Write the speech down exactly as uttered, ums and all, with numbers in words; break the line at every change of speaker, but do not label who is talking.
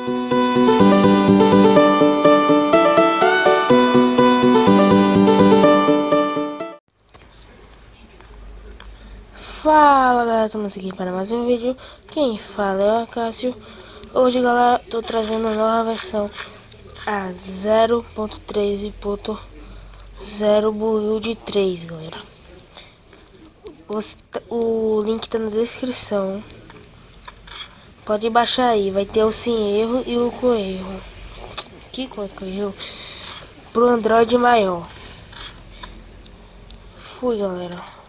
Fala galera, estamos aqui para mais um vídeo. Quem fala é o Cássio. Hoje galera, tô trazendo uma nova versão a zero ponto treze ponto zero build três, galera. O link tá na descrição. Pode baixar aí, vai ter o sem erro e o com erro. Que com erro? Pro Android maior. Fui galera.